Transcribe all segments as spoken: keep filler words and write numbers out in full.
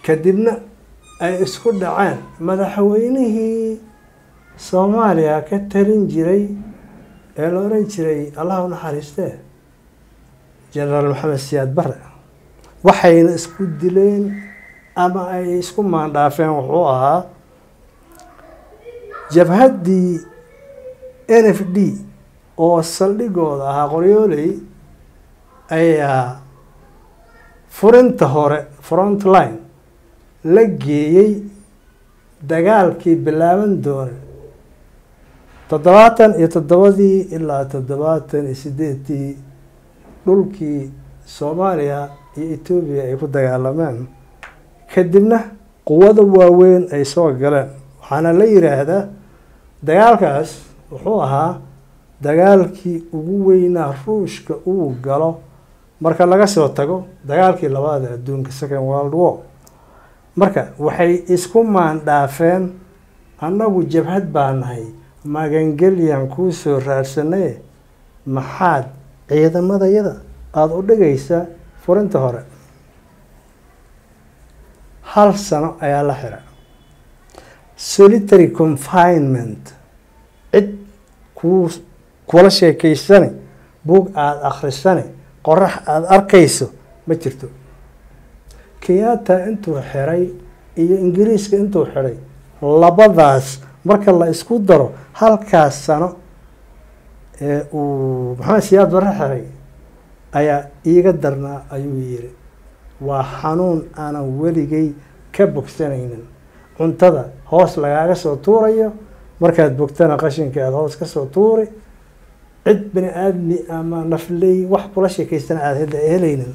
kadibna ay isku dhaceen madaxweynihii Soomaaliya ka talin jiray ee la oran jiray Allah u naxariistee General Maxamed Siyaad Barre waxayna isku dileen ama ay isku maandhaafeen wuxuu ahaa jabhaddii N F D oo saldhigooda ahaa Qoryooley ayaa furinta hore front line la geeyey dagaalkii bilaaban doonay toddobaatan iyo toddobadii ilaa toddobaatan iyo sideedii dhulkii Soomaaliya iyo Itoobiya ay ku dagaalameen kadibna quwada waaweyn ay soo galeen waxaana la yiraahdaa dagaalkaas wuxuu ahaa dagaalkii ugu weynaa Ruushka uu galo marka laga soo tago dagaalkii labaad ee adduunka Second World War marka waxay isku maandhaafeen annagu jabhad baan nahay magangelyan ku soo raadsanay maxaad ciidamadayada aad u dhigaysa furinta hore hal sano ayaa la xiray solitary confinement cid ku kula sheekaysan buug aad akhrisan qorax aad arkayso ma jirto Kenyatta intuu xiray iyo Ingiriiska intuu xiray labadaas marka la isku daro halkaas sano ee uu Maxamed Siyaad Barre xiray ayaa iiga darnaa ayuu yiri waa xanuun aan weligay ka bogsanaynin cuntada hoos lagaaga soo tuurayo markaad bogtana qashinka aad hoos ka soo tuuri cid bini aadmi ama nafley wax kula sheekaystan aad hada helaynin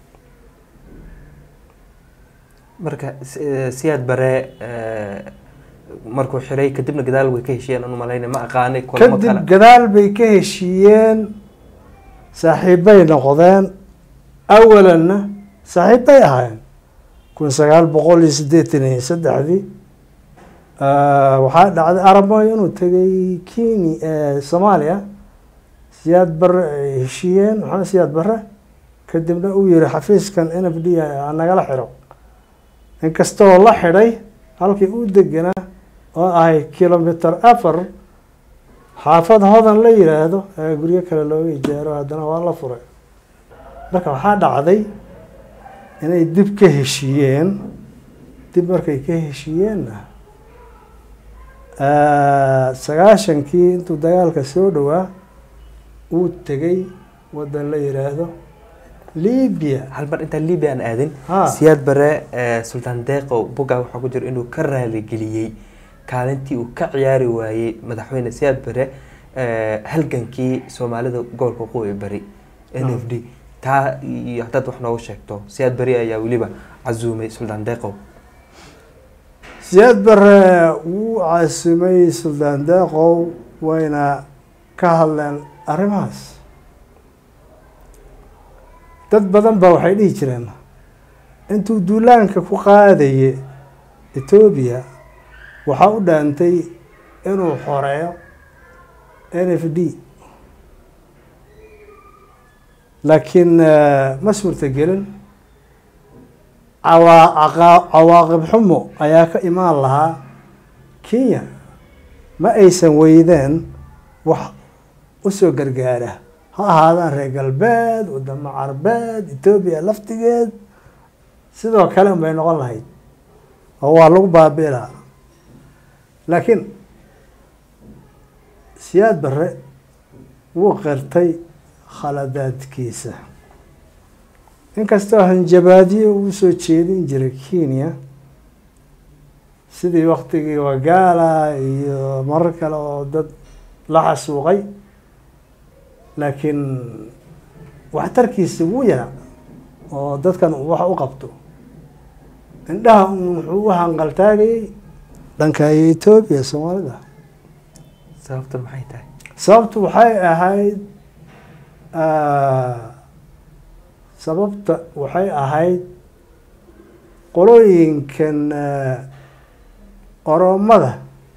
marka Siyaad Barre markuu xiray kadibna gadaal way ka heshiyeen anu malaynay ma aqaanay kulamo kale kadib gadaal bay ka heshiyeen saaxiibay noqdeen awalanna saaxiibay ahaayeen kun sagaal boqol iyo siddeetan iyo saddexdii waxaa dhacday Arabay inuu tagay Kenya Soomaaliya Siyaad Barre ay heshiyeen Maxamed Siyaad Barre kadibna uu yiri xafiiskan N F D nagala xiro inkastoo la xiray halkii uu deganaa oo ay kilometer afar xaafad hodan la yiraahdo ee guriga kale loo ijaaro hadana waa la furay marka waxaa dhacday inay dib ka heshiyeen dib markay ka heshiyeen sagaashankii intuu dagaalka soo dhawaa uu tagay wadan la yiraahdo Libya hal mar inta Libya aan aadin Siyaad Barre Sultan Deeqo buga waxa ku jira inuu ka raali galiyay kaalintii uu ka ciyaari waayay madaxweyne Siyaad Barre halgankii Soomaalida gobolka Qoyi Bari N F D ta iyo dad wax noogu sheegto Siyaad Barre ayaa waliba casuumay Sultan Deeqo Siyaad Barre uu casuumay Sultan Deeqo wayna ka hadleen arrimahaas dad badan baa waxay dhihi jireen intuu duulaanka ku qaadayay Itoobiya waxa u dhaantay inuu xoreeyo N F D laakiin ma suurtagelin cawaaqib xumo ayaa ka imaan lahaa Kenya ma aysan weydeen wax u soo gargaara ha ahaadaan reer galbeed wadamo carbeed Itoobiya laftigeed sidoo kale bay noqon lahayd oo waa lagu baabi'ilaa laakiin Siyaad Barre wuu qirtay khaladaadkiisa inkastoo hanjabaadiyo uu soo jeedin jiray Kenya sidii waqtigii Wagala iyo marar kale oo dad la xasuuqay laakiin waxtarkiisa wuu yaraa oo dadkan wax u qabto indhaha wuxuu u hanqaltaagay dhanka Itoobiya Soomaalida sababtu maxay tahay sababtu waxay ahayd sababta waxay ahayd qolooyinkan Oromada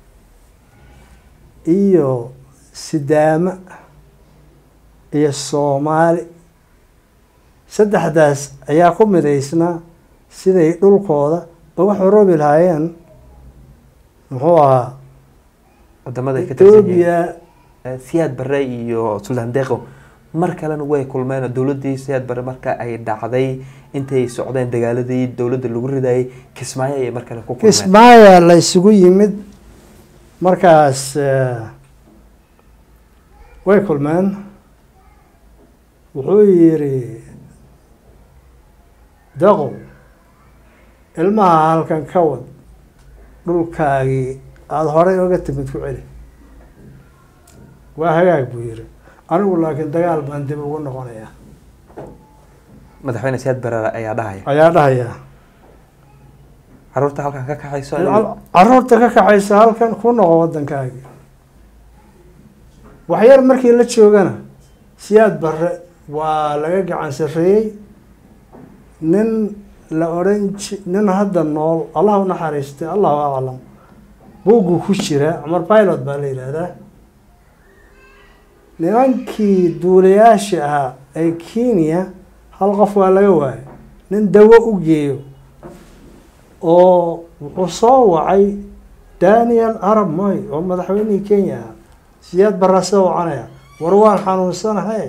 iyo Sidaama iyo Soomaali saddexdaas ayaa ku midaysnaa siday dhulkooda uga xoroobi lahaayeen muxuu ahaa wadamada ay ka Ethiopia Siyaad Barre iyo Sultan Deeqo mar kalena way kulmeen dowladii Siyaad Barre marka ay dhacday intay socdeen dagaaladii dowladda lagu riday Kismaayo ay mar kale ku kulmeen Kismaayo la isugu yimid markaas way kulmeen wuxuu yiri Deeqo ilmaha halkan ka wad dhulkaagii aad horay uga timid ku celi waa hagaag buu yiri anigu laakiin dagaal baan dib ugu noqonayaa madaxweyne Siyaad Barre ayaa dhahaya ayaa dhahaya caruurta halkan ka kaxayso caruurta ka kaxayso halkan ku noqo waddankaagi waxyar markii la joogana Siyaad Barre waa laga gacan sarreeyay nin la oran nin hadda nool Allah u naxariistay Allahu a'lam buugu ku jira Umar Pilot baa la yiraahdaa nimankii duuliyaasha ahaa ee Kenya hal qof waa laga waayay nin dawo u geeyo oo wuxuu soo wacay Daniel Arap Moi oo madaxweynihii Kenya Siyaad Barre soo wacanaya war waan xanuunsanahay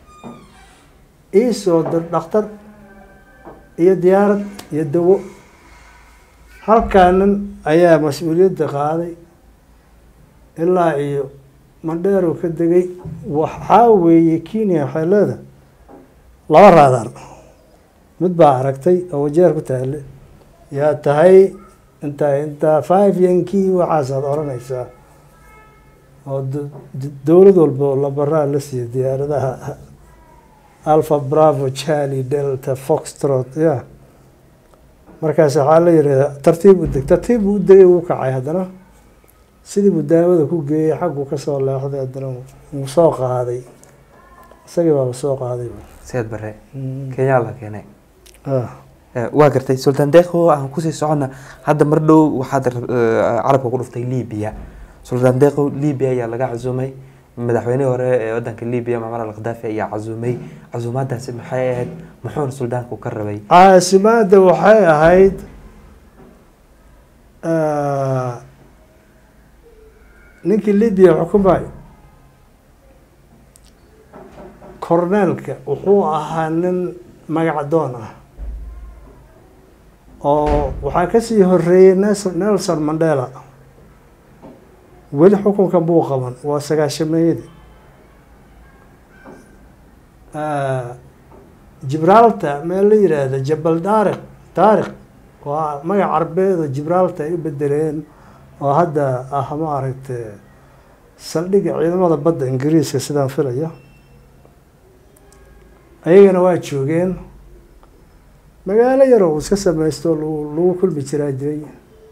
iisoo dhakhtar iyo diyaarad iyo dawo halkaanan ayaa mas-uuliyadda qaaday ilaa iyo Mandheero ka degay waxaa weeye Kenya waxay leedahay laba raadar mid baa aragtay oo wajeer ku taale yaa tahay inta inta five yankii waxaasaad oranaysaa oo dowlad walba la baraa la siiyo diyaaradaha Alpha Bravo Charlie Delta Foxtrot ya markaas waxaa la yiraahdaa tartiib u deg tartiib u degay uu kacay haddana sidii buu daawada ku geeyay xaggu ka soo leexday haddana uu soo qaaday isagii baa soo qaaday Siyaad Barre Kenya la keenay waa gartay Sultan Deeqo aan ku sii socona hadda mar dhow waxaad carabka ku dhuftay Liibiya Sultan Deeqo Liibiya ayaa laga casuumay madaxweyne hore ee wadanka Liibiya Muammar al-Gaddafi ayaa casuumay casuumadaasi maxay ahayd muxuu suldaanku ka rabay casuumada waxay ahayd ninkii Liibiya xukumay korneelka wuxuu ahaa nin magac doon ah oo waxaa ka sii horeeyay Nelson Mandela weli xukunka buu qaban waa sagaashameeyadii Gibraltar meel la yiraahdo Jabal Tariq Tariq waa magac carbeed oo Gibraltar ay u bedeleen oo hadda ah ma aragtay saldhigga ciidamada badda Ingiriiska sidaan filayo ayagana waa joogeen magaalo yar oo iska samaysto lagu kulmi jiray jiray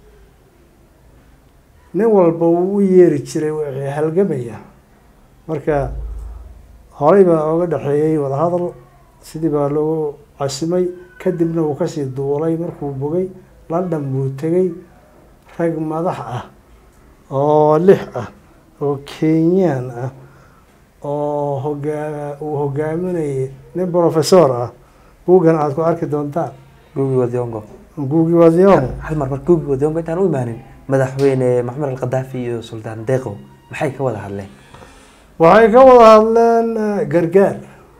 nin walba uu u yeeri jiray wixii halgamaya marka horey baa uga dhaxeeyay wada hadal sidii baa loo casimay kadibna uu kasii duulay markuu bogay London buu tegay rag madax ah oo lix ah oo Kenyan ah oo hogaa uu hogaaminayay nin professor ah buugan aad ku arki doontaan Gugi wa Thiong'o Gugi wa Thiong'o hal mar mar Gugi wa Thiong'o intaan u imaanin madaxweyne Muammar al-Gaddafi iyo Sultan Deeqo maxay ka wada hadleen waxay ka wada hadleen gargaar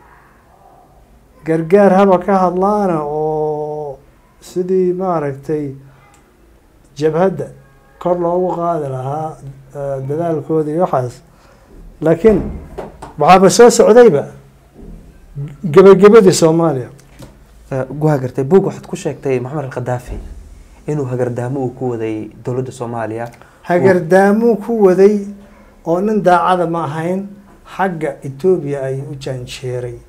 gargaar haba ka hadlaana oo sidii maaragtay jabhadda kor loogu qaadi lahaa dadaalkooda iyo waxaas laakiin waxaaba soo socdayba gabagabadii Soomaaliya guha gartay buug waxaad ku sheegtay Muammar al-Gaddafi inuu hagardaamo uu ku waday dowladda Soomaaliya hagardaamo ku waday oo nin daacada ma ahayn xagga Ethiopia ay u janjeeray